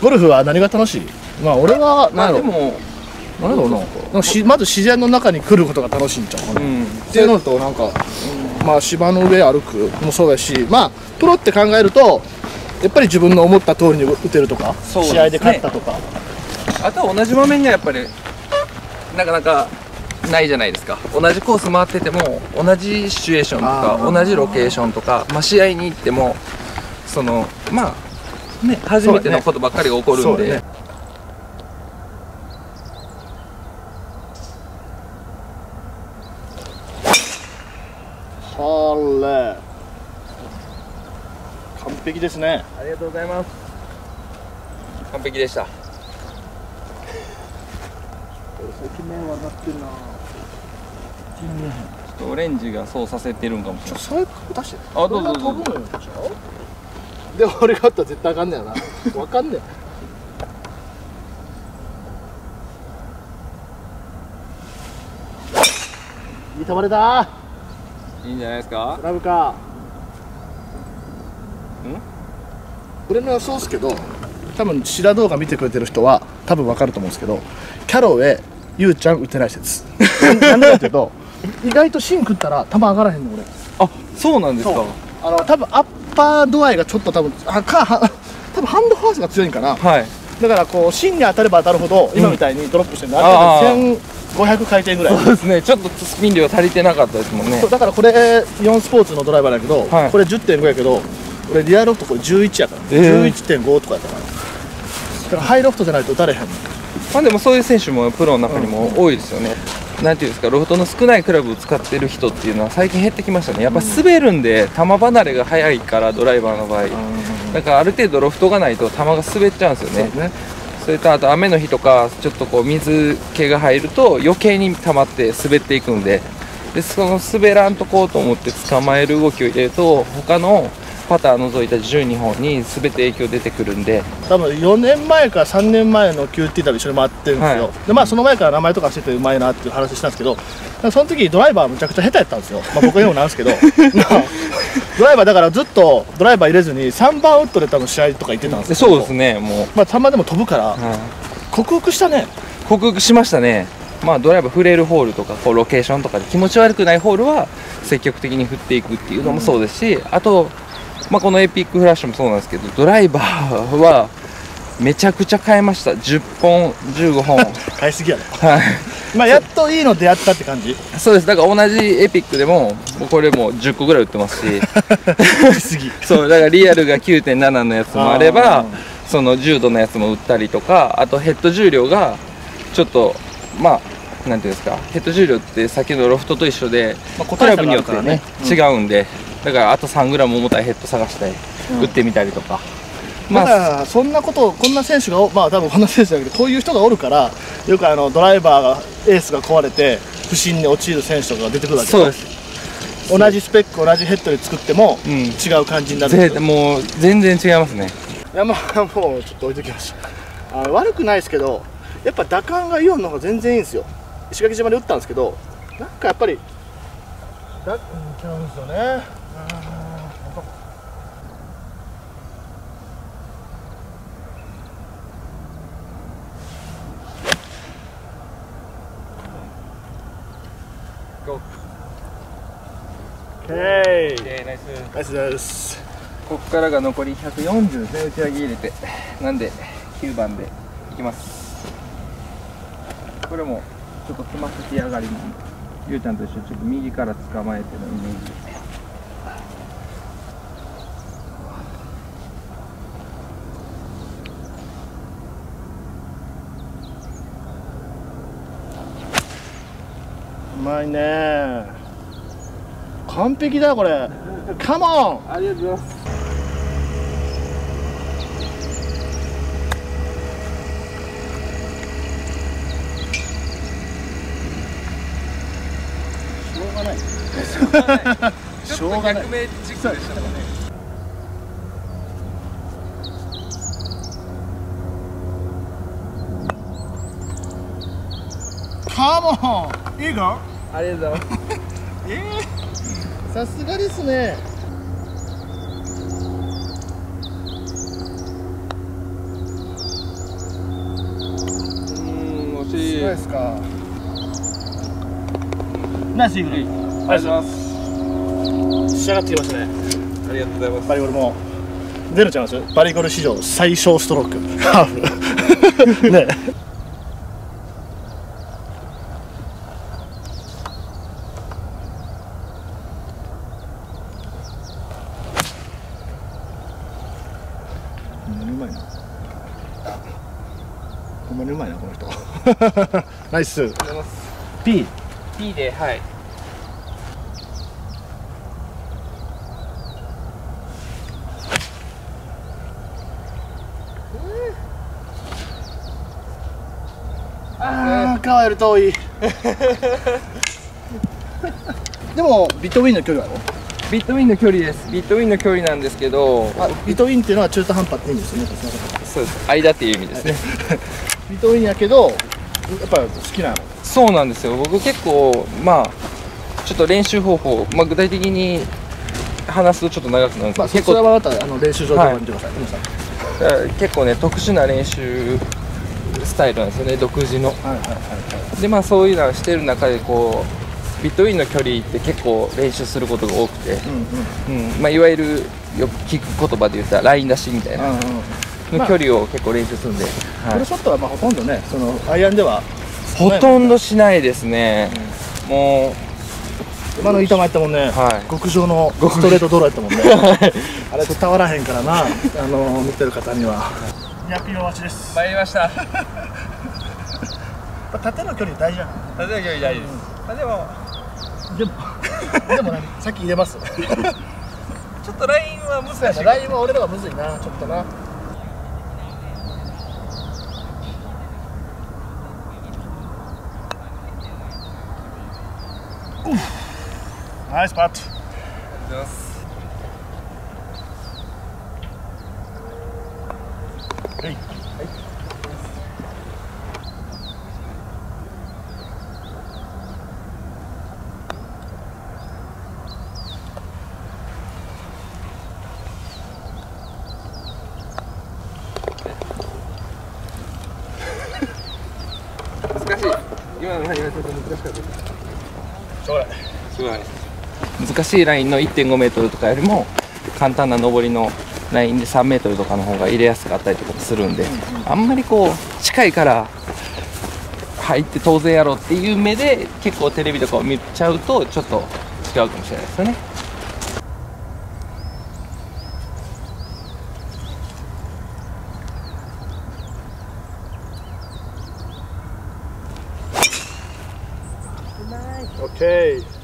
ゴルフは何が楽しい？まあ俺はまあでもなんだろうな、まず自然の中に来ることが楽しいんちゃうかな、っていうのとなんか、まあ芝の上歩くもそうだし、まあプロって考えるとやっぱり自分の思った通りに打てるとか、試合で勝ったとか、 あとは同じ場面がやっぱりなかなかないじゃないですか。同じコース回ってても同じシチュエーションとか同じロケーションとか、まあ、試合に行ってもそのまあね初めてのことばっかりが起こるんで。 はれ完璧ですね。 ありがとうございます。完璧でした。 最近面はなってるな。 ちょっとオレンジがそうさせてるんかもしれない。 それ出して。 あ、どうぞどうぞ。 飛ぶのよ。でも俺が打ったら絶対あかんねやな。わかんねえ。いい球出た。 いいんじゃないですか。 クラブか。俺の予想ですけど、多分白動画見てくれてる人は多分わかると思うんですけど、キャロウェイ、ゆうちゃん打てない説。なんでかっていうと、意外と芯食ったら球上がらへんの俺。 あ、そうなんですか。 多分アッパー度合いがちょっと多分多分ハンドフォースが強いんかな。 はい。 だからこう芯に当たれば当たるほど、今みたいにドロップしてるのある程度1500回転ぐらい。 そうですね。ちょっとスピン量足りてなかったですもんね。 だからこれイオンスポーツのドライバーだけど、 はい、 これ 10.5 やけど、俺リアロフトこれ11やから、11.5 とかやったから。だからハイロフトじゃないと打たれへんの。 まあでもそういう選手もプロの中にも多いですよね。なんていうんですか、ロフトの少ないクラブを使ってる人っていうのは最近減ってきましたね。やっぱり滑るんで球離れが早いから、ドライバーの場合、だからある程度ロフトがないと球が滑っちゃうんですよね。それとあと雨の日とかちょっとこう水気が入ると余計に溜まって滑っていくんで、その滑らんとこうと思って捕まえる動きを入れると他のパター除いた12本に全て影響出てくるんで、 多分4年前か3年前の QT 旅一緒に回ってるんですよ、でまあその前から名前とかしててうまいなっていう話したんですけど、その時ドライバーむちゃくちゃ下手やったんですよ、まあ、僕にもなんですけどドライバーだからずっとドライバー入れずに3番ウッドで多分試合とか行ってたんですけど、 そうですね、もうまあ球でも飛ぶから、克服したね。 克服しましたね。まあドライバー振れるホールとかこうロケーションとかで気持ち悪くないホールは積極的に振っていくっていうのもそうですし、あとまあ、このエピックフラッシュもそうなんですけど、ドライバーはめちゃくちゃ変えました。10本15本変えすぎやね。まあやっといいの出会ったって感じ。 そうです。だから同じエピックでもこれも10個ぐらい売ってますしそうだからリアルが 9.7 のやつもあれば、その10度のやつも売ったりとか、あとヘッド重量がちょっとまあなんていうんですか、ヘッド重量ってさっきのロフトと一緒で、クラブによってね違うんで、だからあと 3g 重たいヘッド探して打ってみたりとか、 まあそんなことこんな選手がまあ多分こんな選手だけどこういう人がおるから、よくドライバーがエースが壊れて不振に陥る選手とかが出てくるわけ。 そうです。 同じスペック同じヘッドで作っても違う感じになるんですよ。 もう全然違いますね。 いやまあもうちょっと置いときました。悪くないですけど、やっぱ打感がイオンの方が全然いいんですよ。石垣島で打ったんですけど、なんかやっぱり違うんですよね。ナイスです。 ここからが残り140ですね、打ち上げ入れて。なんで9番でいきます。これもちょっとつま先上がりにゆうちゃんと一緒にちょっと右から捕まえてのイメージで。 うまいね。完璧だこれ。カモン。 ありがとうございます。 しょうがない。 しょうがない。逆目チックでしたね。 カモン。いいか。 ありがとうございます。 さすがですね。 ナイスか。ナイスイーグル。 ありがとうございます。 仕上がってきましたね。 ありがとうございます。 バリゴルも出るちゃいます。バリゴル史上最小ストロークハーフね。ほんまにうまいな。ほんまにうまいなこの人。ナイス。P。 P で、はい。 ああ、川より遠い。でもビットウィンの距離はあるの？ ビットウィンの距離です。ビットウィンの距離なんですけど、 ビットウィンっていうのは中途半端って意味ですよね。 そうです。間っていう意味ですね。 ビットウィンやけど、やっぱ好きなの？ そうなんですよ。僕結構まあちょっと練習方法、まあ具体的に話すとちょっと長くなるんですけど、 それはまた練習場とか見てください。 結構ね特殊な練習スタイルなんですよね、独自の。でまあそういうのをしてる中でこうビットウィンの距離って結構練習することが多くて、まあいわゆるよく聞く言葉で言ったらライン出しみたいなの距離を結構練習するんで、 これショットはまあほとんどね、そのアイアンではほとんどしないですね。もう今の板前やったもんね、極上のストレートドローやったもんね。あれ伝わらへんからな、見てる方には。200キロ待ちです。 参りました。 縦の距離大事じゃない？ 縦の距離大事です。 でも何？さっき入れます。 ちょっとラインは難しい。 ラインは俺らがむずいな、ちょっとな。ナイスパット。 ありがとうございます。 はい。 難しい。今のラインはちょっと難しかった。すごい。難しいラインの 1.5 メートルとかよりも簡単な上りのラインで3メートルとかの方が入れやすかったりとかするんで、あんまりこう近いから入って当然やろっていう目で結構テレビとかを見ちゃうとちょっと違うかもしれないですよね。 オッケー。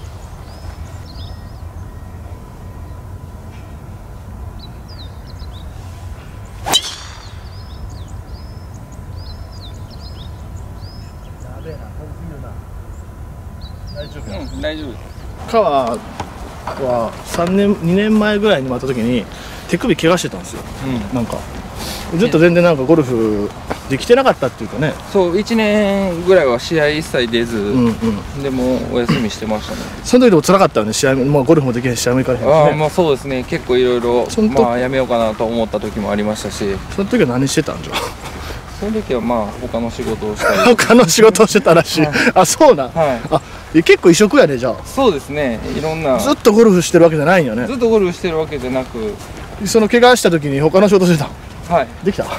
大丈夫や。 大丈夫です。 川は2年前ぐらいに回った時に手首怪我してたんですよ。なんかずっと全然なんかゴルフできてなかったっていうかね。 そう1年ぐらいは試合一切出ず、でもお休みしてましたね。 その時でも辛かったよね。試合もゴルフもできへんし試合も行かれへんしね。 まあそうですね。結構いろいろまあやめようかなと思った時もありましたし。 その時は何してたんじゃ。 その時はまあ他の仕事をしたり。 他の仕事をしてたらしい。あ、そうなん。あ、結構異色やねじゃあ。 そうですね。いろんな。 ずっとゴルフしてるわけじゃないんよね。 ずっとゴルフしてるわけじゃなく。 その怪我した時に他の仕事してた。 はい。 できた。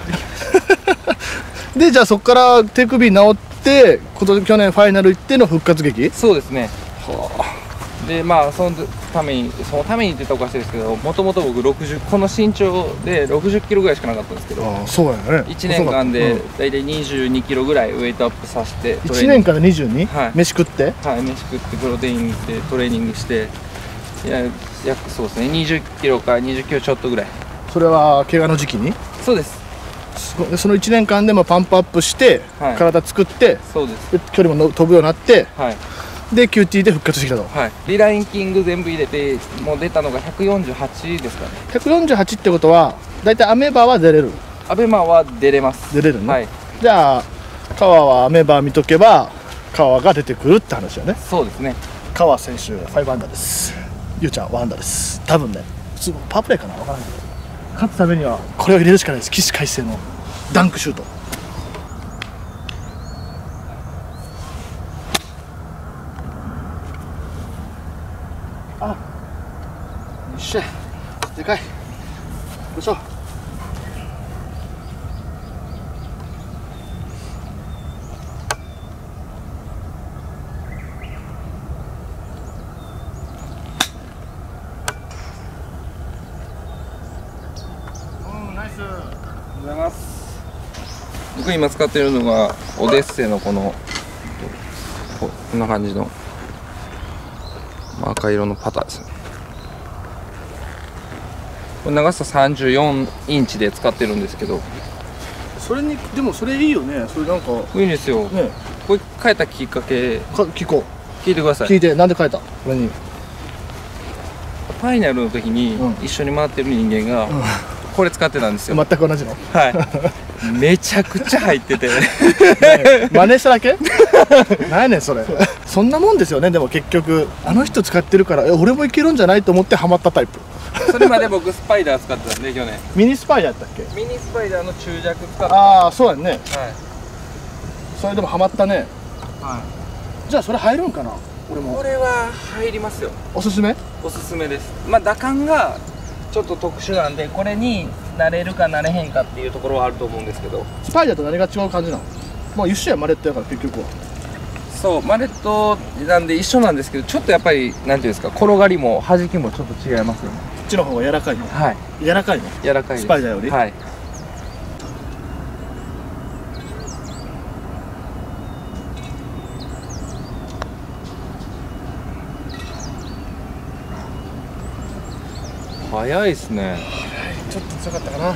でじゃあそこから手首治って去年ファイナル行っての復活劇。 そうですね。でまあそのためにって言ったらおかしいですけど、もともと僕この身長で60キロぐらいしかなかったんですけど、 そうやね。 1年間で大体22キロぐらいウェイトアップさせて、 1年間で 22？ はい、 飯食って、 はい飯食ってプロテインでトレーニングして、約そうですね20キロから20キロちょっとぐらい。 それは怪我の時期に？ そうです。 その1年間でもパンプアップして、体作って、 そうです。 距離も飛ぶようになって、で QT で復活してきたと。 リランキング全部入れてもう出たのが148ですかね。 148ってことは大体アメバは出れる？ アベマは出れます。 出れるね。じゃあ川はアメバ見とけば川が出てくるって話だね。 そうですね。 川選手5アンダーです。ゆうちゃん1アンダーです。多分ね、普通パープレーかな、分からないけど、勝つためにはこれを入れるしかないです。起死回生のダンクシュート。 いしょ。ナイス。 ありがとうございます。僕今使ってるのがオデッセのこのこんな感じの赤色のパターですね。これ長さ34インチで使ってるんですけど、 それにでもそれいいよね。それなんかいいんですよ。 ね、 これ変えたきっかけ聞こう。 聞いてください。 聞いて、なんで変えた？これに。 ファイナルの時に一緒に回ってる人間がこれ使ってたんですよ。 全く同じの。 はいめちゃくちゃ入ってて真似しただけ？なんやねんそれ。そんなもんですよね。でも結局あの人使ってるから俺もいけるんじゃないと思ってハマったタイプ。 それまで僕スパイダー使ってたんで去年。 ミニスパイダーやったっけ？ ミニスパイダーの中弱使ってた。 ああそうやんね。 はいそれでもハマったね。 はじゃあそれ入るんかな？俺い。 もこれは入りますよ。 おすすめ？ おすすめです。まあ打感がちょっと特殊なんで、これになれるかなれへんかっていうところはあると思うんですけど。 スパイダーと何が違う感じなの？まあ一緒やマレットやから結局は。 そうマレットなんで一緒なんですけど、ちょっとやっぱりなんていうんですか、転がりも弾きもちょっと違いますよね。 こっちの方が柔らかいの？ はい。 柔らかいの？ 柔らかいです。 スパイダーより？ はい。早いですね。 ちょっと強かったかな。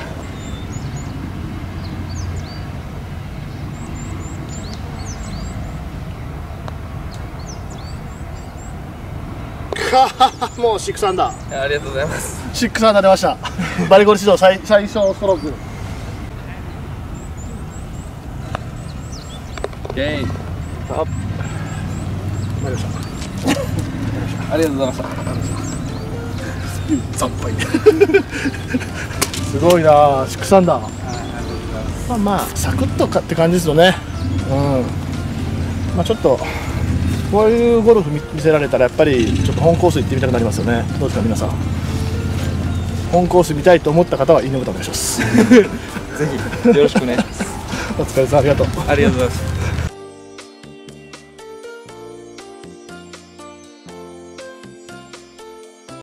もう6アンダー。 ありがとうございます。 6アンダー出ました。バリゴリ史上最初ストローク。 イェイ。 あ、参りました。 ありがとうございました。 惨敗。すごいな、6アンダー。まあまあサクッとかって感じですよね。うん。まあちょっとこういうゴルフ見せられたらやっぱりちょっと本コース行ってみたくなりますよね。どうですか皆さん。本コース見たいと思った方はいいねボタンお願いします。 ぜひよろしくお願いします。 お疲れ様、ありがとう。 ありがとうございます。